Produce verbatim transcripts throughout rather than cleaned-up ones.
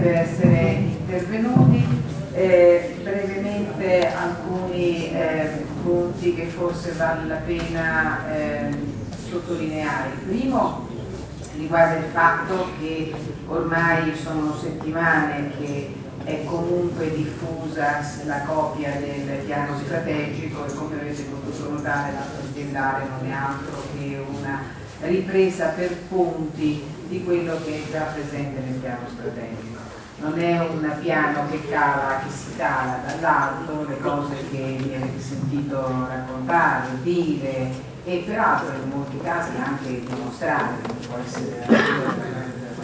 per essere intervenuti. Eh, brevemente alcuni eh, punti che forse vale la pena eh, sottolineare. Il primo riguarda il fatto che ormai sono settimane che è comunque diffusa la copia del piano strategico e, come avete potuto notare, l'atto aziendale non è altro che una ripresa per punti di quello che è già presente nel piano strategico. Non è un piano che cala, che si cala dall'alto, le cose che mi avete sentito raccontare, dire e peraltro in molti casi anche dimostrare, può essere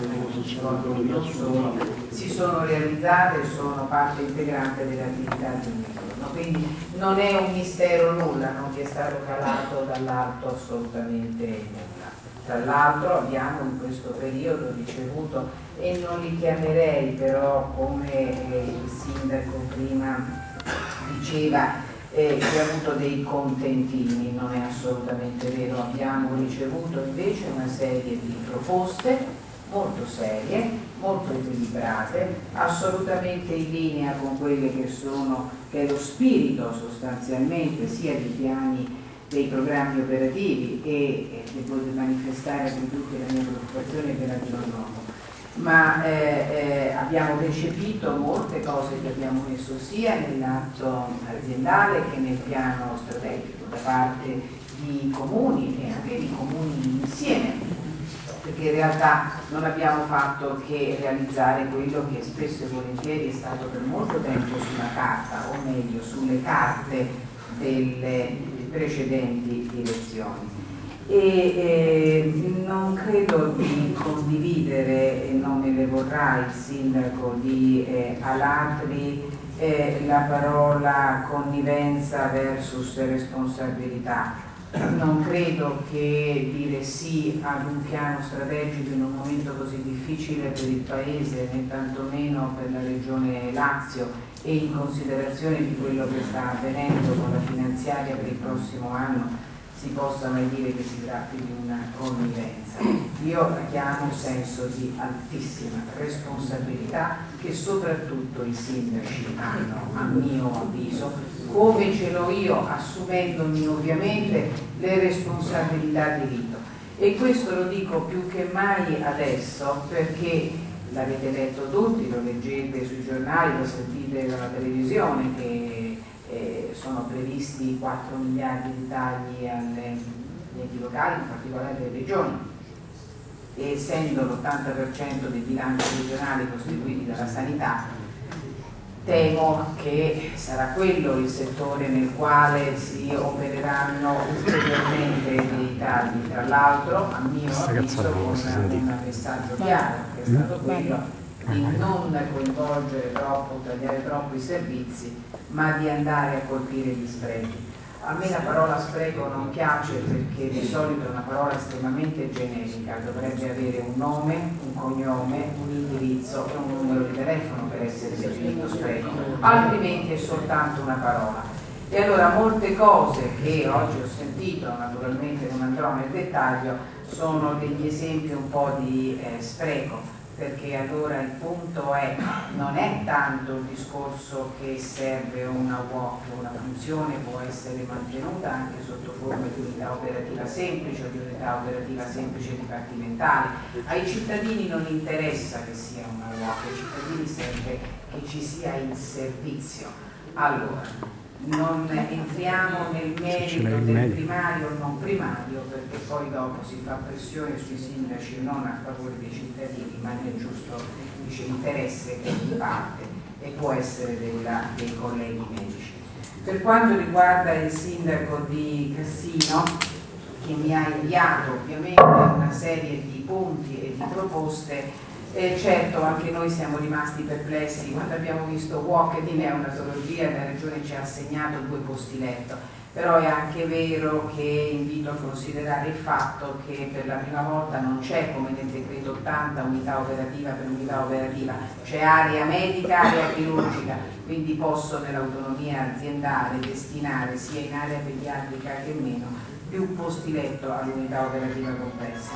si sono realizzate e sono parte integrante delle attività di giorno. Quindi non è un mistero nulla, non vi è stato calato dall'alto assolutamente nulla. Tra l'altro abbiamo in questo periodo ricevuto, e non li chiamerei però come eh, il sindaco prima diceva, eh, che ha avuto dei contentini, non è assolutamente vero, abbiamo ricevuto invece una serie di proposte molto serie, molto equilibrate, assolutamente in linea con quelle che sono, che è lo spirito sostanzialmente sia dei piani, dei programmi operativi e, e devo manifestare per tutti la mia preoccupazione per la giornata. Ma eh, eh, abbiamo recepito molte cose che abbiamo messo sia nell'atto aziendale che nel piano strategico da parte di comuni e anche di comuni insieme, perché in realtà non abbiamo fatto che realizzare quello che spesso e volentieri è stato per molto tempo sulla carta, o meglio sulle carte delle precedenti direzioni. E eh, non credo di condividere, e non me le vorrà il sindaco di eh, Alatri, eh, la parola connivenza versus responsabilità. Non credo che dire sì ad un piano strategico in un momento così difficile per il Paese, né tantomeno per la Regione Lazio, e in considerazione di quello che sta avvenendo con la finanziaria per il prossimo anno, si possa mai dire che si tratti di una connivenza. Io la chiamo senso di altissima responsabilità che soprattutto i sindaci hanno, a mio avviso, come ce l'ho io, assumendomi ovviamente le responsabilità di rito. E questo lo dico più che mai adesso, perché l'avete letto tutti, lo leggete sui giornali, lo sentite dalla televisione, che eh, sono previsti quattro miliardi di tagli alle enti locali, in particolare alle regioni, e essendo l'ottanta per cento dei bilanci regionali costituiti dalla sanità, temo che sarà quello il settore nel quale si opereranno ulteriormente dei tagli, tra l'altro a mio avviso con un messaggio chiaro che è stato quello di non coinvolgere troppo, tagliare troppo i servizi, ma di andare a colpire gli sprechi. A me la parola spreco non piace perché di solito è una parola estremamente generica, dovrebbe avere un nome, un cognome, un indirizzo e un numero di telefono per essere definito spreco, altrimenti è soltanto una parola. E allora molte cose che oggi ho sentito, naturalmente non andrò nel dettaglio, sono degli esempi un po' di eh, spreco. Perché allora il punto è, non è tanto il discorso che serve una W O C, una funzione può essere mantenuta anche sotto forma di unità operativa semplice o di unità operativa semplice dipartimentale. Ai cittadini non interessa che sia una W O C, ai cittadini serve che ci sia il servizio. Allora, non entriamo nel merito del primario o non primario, perché poi dopo si fa pressione sui sindaci non a favore dei cittadini, ma nel giusto dice, interesse che di parte e può essere della, dei colleghi medici. Per quanto riguarda il sindaco di Cassino, che mi ha inviato ovviamente una serie di punti e di proposte, Eh, certo, anche noi siamo rimasti perplessi quando abbiamo visto W O C e di neonatologia e la Regione ci ha assegnato due posti letto, però è anche vero che invito a considerare il fatto che per la prima volta non c'è come nel decreto ottanta unità operativa per unità operativa, c'è area medica, area chirurgica, quindi posso nell'autonomia aziendale destinare sia in area pediatrica che meno più posti letto all'unità operativa complessa.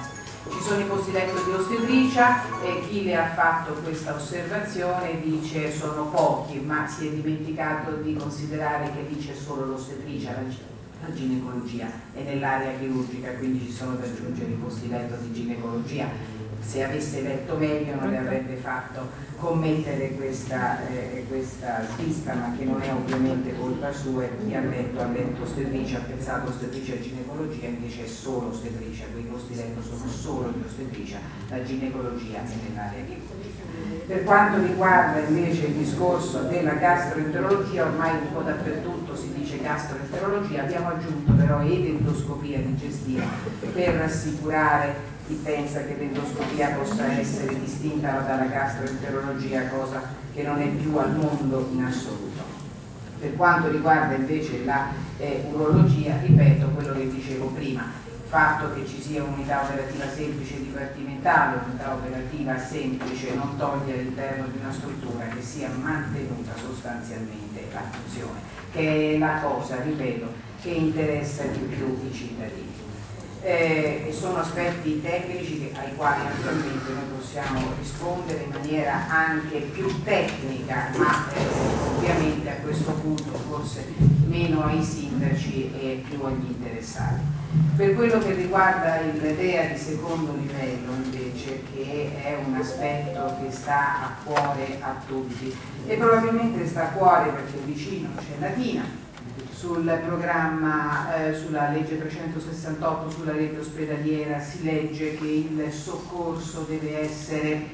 Ci sono i posti letto di ostetricia e chi le ha fatto questa osservazione dice sono pochi, ma si è dimenticato di considerare che lì c'è solo l'ostetricia, la, la ginecologia è nell'area chirurgica, quindi ci sono da aggiungere i posti letto di ginecologia. Se avesse letto meglio non le avrebbe fatto commettere questa, eh, questa svista, ma che non è ovviamente colpa sua. Chi ha letto ha letto ostetricia, ha pensato ostetricia e ginecologia, invece è solo ostetricia, quei posti letto sono solo di ostetricia, la ginecologia è nell'area chirurgica. Per quanto riguarda invece il discorso della gastroenterologia, ormai un po' dappertutto si dice gastroenterologia, abbiamo aggiunto però ed endoscopia digestiva per rassicurare chi pensa che l'endoscopia possa essere distinta dalla gastroenterologia, cosa che non è più al mondo in assoluto. Per quanto riguarda invece la eh, urologia, ripeto quello che dicevo prima, il fatto che ci sia un'unità operativa semplice dipartimentale, un'unità operativa semplice non toglie all'interno di una struttura che sia mantenuta sostanzialmente la funzione, che è la cosa, ripeto, che interessa di più i cittadini. Eh, sono aspetti tecnici che, ai quali naturalmente noi possiamo rispondere in maniera anche più tecnica, ma eh, ovviamente a questo punto forse meno ai sindaci e più agli interessati. Per quello che riguarda il D E A di secondo livello invece, che è un aspetto che sta a cuore a tutti e probabilmente sta a cuore perché vicino c'è Latina. Sul programma, eh, sulla legge trecentosessantotto, sulla rete ospedaliera, si legge che il soccorso deve essere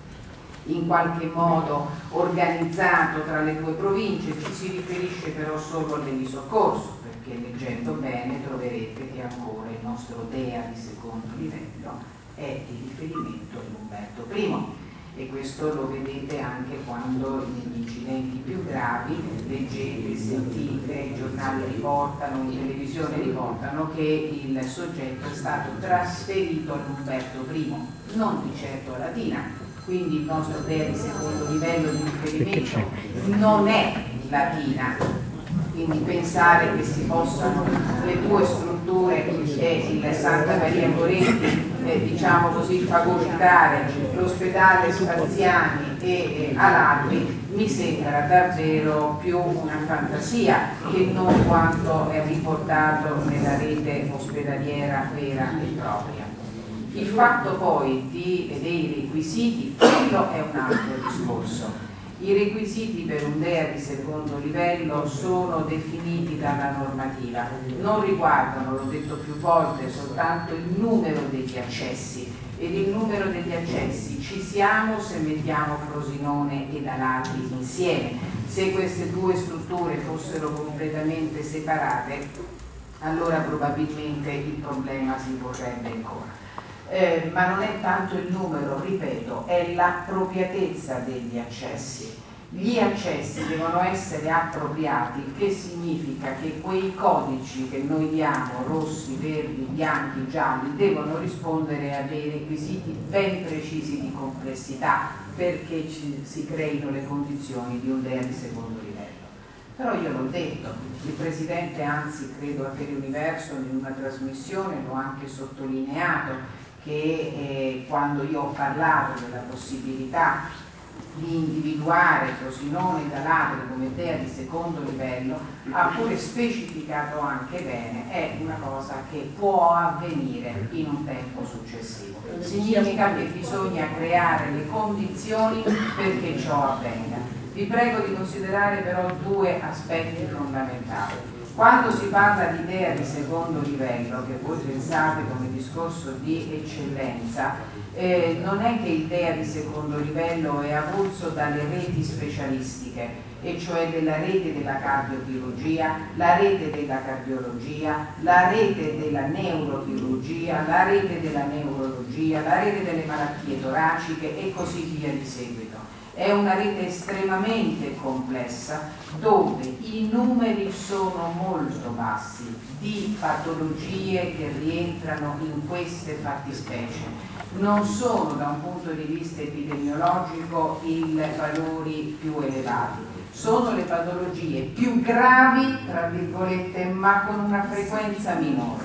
in qualche modo organizzato tra le due province, ci si riferisce però solo all'elisoccorso, perché leggendo bene troverete che ancora il nostro D E A di secondo livello è di riferimento di Umberto primo. E questo lo vedete anche quando negli incidenti più gravi leggete, sentite, i giornali riportano, in televisione riportano che il soggetto è stato trasferito all'Umberto primo, non di certo a Latina, quindi il nostro D E A di secondo livello di riferimento non è Latina, quindi pensare che si possano le due strutture e il Santa Maria Goretti eh, diciamo così fagocitare l'ospedale Spaziani e eh, Alatri mi sembra davvero più una fantasia che non quanto è riportato nella rete ospedaliera vera e propria. Il fatto poi di, dei requisiti, quello è un altro discorso. I requisiti per un D E A di secondo livello sono definiti dalla normativa, non riguardano, l'ho detto più volte, soltanto il numero degli accessi, ed il numero degli accessi ci siamo se mettiamo Frosinone ed Alatri insieme. Se queste due strutture fossero completamente separate, allora probabilmente il problema si porrebbe ancora. Eh, ma non è tanto il numero, ripeto, è l'appropriatezza degli accessi. Gli accessi devono essere appropriati, che significa che quei codici che noi diamo, rossi, verdi, bianchi, gialli, devono rispondere a dei requisiti ben precisi di complessità perché ci, si creino le condizioni di un D E A di secondo livello. Però io l'ho detto, il Presidente, anzi credo anche l'Universo, in una trasmissione l'ho anche sottolineato, che eh, quando io ho parlato della possibilità di individuare Frosinone ed Alatri come D E A di secondo livello, ha pure specificato anche bene, è una cosa che può avvenire in un tempo successivo. Significa che bisogna creare le condizioni perché ciò avvenga. Vi prego di considerare però due aspetti fondamentali. Quando si parla di D E A di secondo livello, che voi pensate come discorso di eccellenza, eh, non è che il D E A di secondo livello è avulso dalle reti specialistiche, e cioè della rete della cardiochirurgia, la rete della cardiologia, la rete della neurochirurgia, la rete della neurologia, la rete delle malattie toraciche e così via di seguito. È una rete estremamente complessa dove i numeri sono molto bassi di patologie che rientrano in queste fattispecie. Non sono da un punto di vista epidemiologico i valori più elevati, sono le patologie più gravi, tra virgolette, ma con una frequenza minore.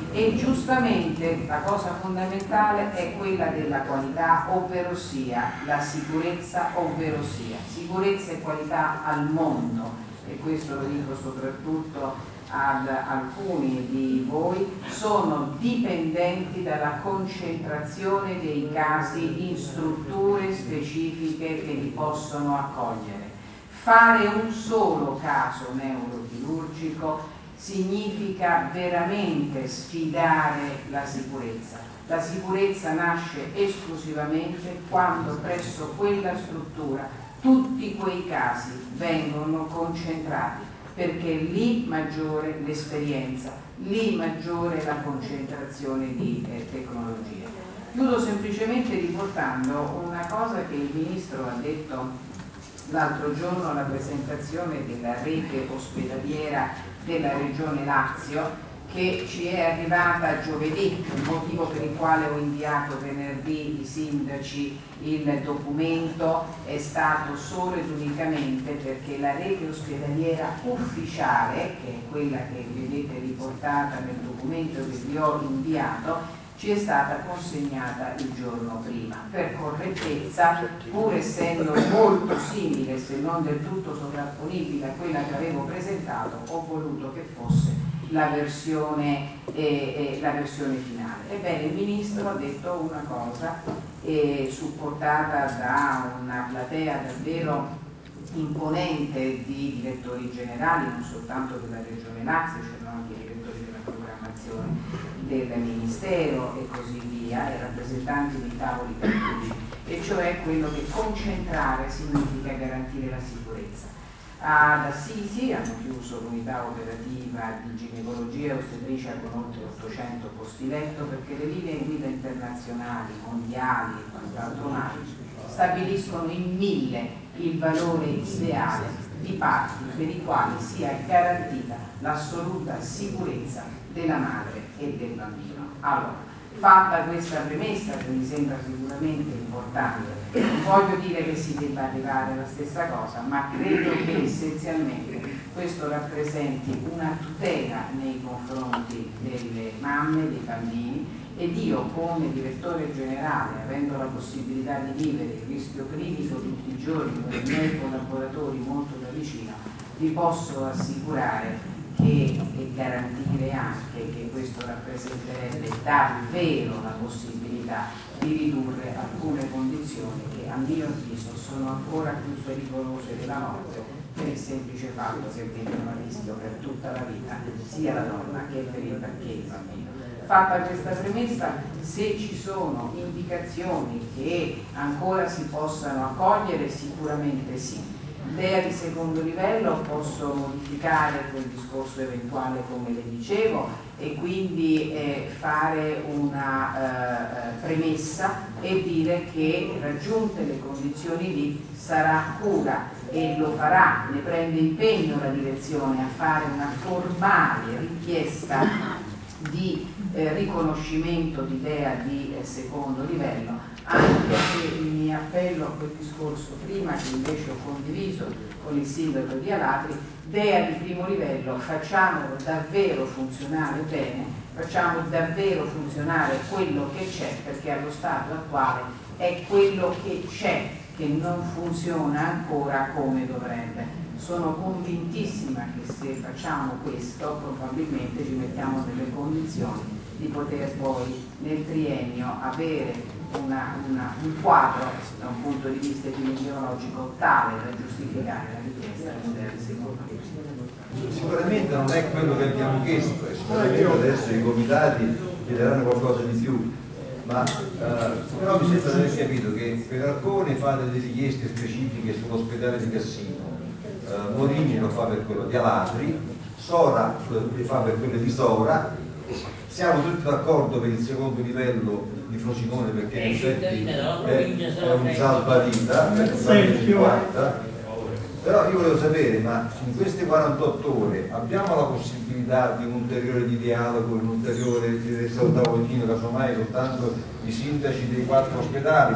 e giustamente la cosa fondamentale è quella della qualità, ovvero sia la sicurezza, ovvero sia sicurezza e qualità al mondo, e questo lo dico soprattutto ad alcuni di voi, sono dipendenti dalla concentrazione dei casi in strutture specifiche che li possono accogliere. Fare un solo caso neurochirurgico significa veramente sfidare la sicurezza. La sicurezza nasce esclusivamente quando presso quella struttura tutti quei casi vengono concentrati, perché lì maggiore l'esperienza, lì maggiore la concentrazione di eh, tecnologie. Chiudo semplicemente riportando una cosa che il Ministro ha detto l'altro giorno alla presentazione della rete ospedaliera della Regione Lazio, che ci è arrivata giovedì, il motivo per il quale ho inviato venerdì i sindaci il documento è stato solo ed unicamente perché la rete ospedaliera ufficiale, che è quella che vedete riportata nel documento che vi ho inviato, ci è stata consegnata il giorno prima. Per correttezza, pur essendo molto simile, se non del tutto sovrapponibile a quella che avevo presentato, ho voluto che fosse la versione, eh, eh, la versione finale. Ebbene, il Ministro ha detto una cosa eh, supportata da una platea davvero imponente di direttori generali, non soltanto della Regione Lazio, c'erano anche i direttori della programmazione del Ministero e così via, e rappresentanti dei tavoli tecnici, e cioè quello che concentrare significa garantire la sicurezza. Ad Assisi hanno chiuso l'unità operativa di ginecologia e ostetricia con oltre ottocento posti letto, perché le linee guida internazionali, mondiali e quant'altro mai stabiliscono in mille il valore ideale di parti per i quali sia garantita l'assoluta sicurezza della madre e del bambino. Allora, fatta questa premessa, che mi sembra sicuramente importante, non voglio dire che si debba arrivare alla stessa cosa, ma credo che essenzialmente questo rappresenti una tutela nei confronti delle mamme, dei bambini, ed io come direttore generale, avendo la possibilità di vivere il rischio clinico tutti i giorni con i miei collaboratori molto da vicino, vi posso assicurare che, e garantire anche che questo rappresenterebbe davvero la possibilità di ridurre alcune condizioni che a mio avviso sono ancora più pericolose della morte, per il semplice fatto che mettono a rischio per tutta la vita sia la donna che per il, che il bambino. Fatta questa premessa, se ci sono indicazioni che ancora si possano accogliere, sicuramente sì. L'idea di secondo livello posso modificare quel discorso eventuale, come le dicevo, e quindi eh, fare una eh, premessa e dire che raggiunte le condizioni lì sarà cura, e lo farà, ne prende impegno la direzione a fare una formale richiesta di eh, riconoscimento di D E A di eh, secondo livello, anche se mi appello a quel discorso prima che invece ho condiviso con il sindaco di Alatri. D E A di primo livello facciamolo davvero funzionare bene, facciamo davvero funzionare quello che c'è, perché allo stato attuale è quello che c'è che non funziona ancora come dovrebbe. Sono convintissima che se facciamo questo probabilmente ci mettiamo nelle condizioni di poter poi nel triennio avere una, una, un quadro da un punto di vista epidemiologico tale da giustificare la richiesta del secondo livello. Sicuramente non è quello che abbiamo chiesto, e sicuramente adesso i comitati chiederanno qualcosa di più, ma eh, però mi sembra di aver capito che per alcune fate delle richieste specifiche sull'ospedale di Cassino, eh, Morini lo fa per quello di Alatri, Sora lo fa per quello di Sora. Siamo tutti d'accordo per il secondo livello di Frosinone, perché in effetti è, è un salvavita, è un salvavita. Però io volevo sapere, ma in queste quarantotto ore abbiamo la possibilità di un ulteriore di dialogo, un ulteriore di tavolino, casomai soltanto i sindaci dei quattro ospedali,